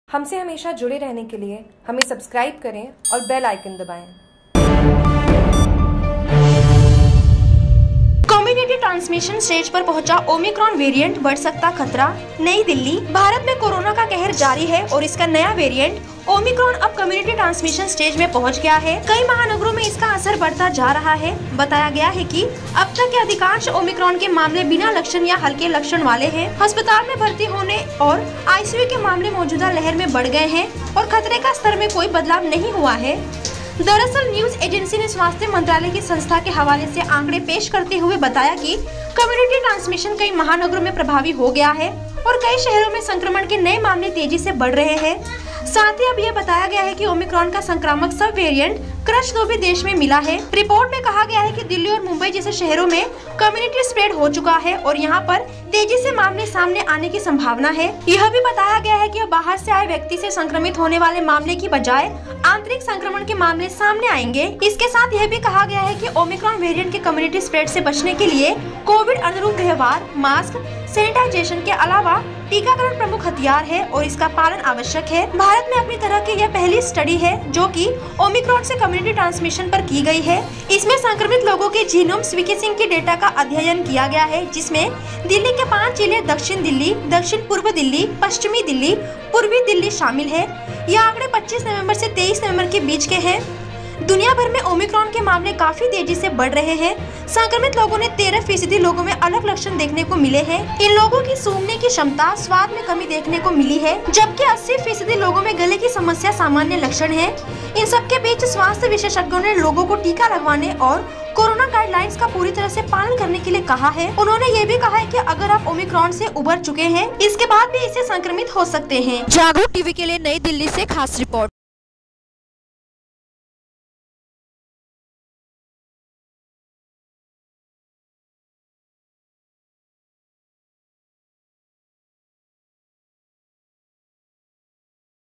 हमसे हमेशा जुड़े रहने के लिए हमें सब्सक्राइब करें और बेल आइकन दबाएं। कम्युनिटी ट्रांसमिशन स्टेज पर पहुंचा ओमिक्रॉन वेरिएंट, बढ़ सकता खतरा। नई दिल्ली। भारत में कोरोना का कहर जारी है और इसका नया वेरिएंट ओमिक्रॉन अब कम्युनिटी ट्रांसमिशन स्टेज में पहुंच गया है। कई महानगरों में इसका असर बढ़ता जा रहा है। बताया गया है कि अब तक के अधिकांश ओमिक्रॉन के मामले बिना लक्षण या हल्के लक्षण वाले हैं। अस्पताल में भर्ती होने और आईसीयू के मामले मौजूदा लहर में बढ़ गए हैं और खतरे का स्तर में कोई बदलाव नहीं हुआ है। दरअसल न्यूज एजेंसी ने स्वास्थ्य मंत्रालय की संस्था के हवाले से आंकड़े पेश करते हुए बताया कि कम्युनिटी ट्रांसमिशन कई महानगरों में प्रभावी हो गया है और कई शहरों में संक्रमण के नए मामले तेजी से बढ़ रहे हैं। साथ ही अब यह बताया गया है कि ओमिक्रॉन का संक्रामक सब वेरिएंट क्रच2 भी देश में मिला है। रिपोर्ट में कहा गया है कि दिल्ली और मुंबई जैसे शहरों में कम्युनिटी स्प्रेड हो चुका है और यहां पर तेजी से मामले सामने आने की संभावना है। यह भी बताया गया है कि अब बाहर से आए व्यक्ति से संक्रमित होने वाले मामले की बजाय आंतरिक संक्रमण के मामले सामने आएंगे। इसके साथ यह भी कहा गया है कि ओमिक्रॉन वेरिएंट के कम्युनिटी स्प्रेड से बचने के लिए कोविड अनुरूप व्यवहार, मास्क, सैनिटाइजेशन के अलावा टीकाकरण प्रमुख हथियार है और इसका पालन आवश्यक है। भारत में अपनी तरह की यह पहली स्टडी है जो कि ओमिक्रॉन से कम्युनिटी ट्रांसमिशन पर की गई है। इसमें संक्रमित लोगों के जीनोम सीक्वेंसिंग के डेटा का अध्ययन किया गया है, जिसमें दिल्ली के 5 जिले दक्षिण दिल्ली, दक्षिण पूर्व दिल्ली, पश्चिमी दिल्ली, पूर्वी दिल्ली शामिल है। यह आंकड़े 25 नवंबर से 23 नवंबर के बीच के हैं। दुनिया भर में ओमिक्रॉन के मामले काफी तेजी से बढ़ रहे हैं। संक्रमित लोगों ने 13% लोगों में अलग लक्षण देखने को मिले हैं। इन लोगों की सूंघने की क्षमता, स्वाद में कमी देखने को मिली है, जबकि 80% लोगों में गले की समस्या सामान्य लक्षण है। इन सबके बीच स्वास्थ्य विशेषज्ञों ने लोगों को टीका लगवाने और कोरोना गाइडलाइंस का पूरी तरह से पालन करने के लिए कहा है। उन्होंने ये भी कहा है कि अगर आप ओमिक्रॉन से उबर चुके हैं, इसके बाद भी इससे संक्रमित हो सकते हैं। जागरूक टीवी के लिए नई दिल्ली से खास रिपोर्ट।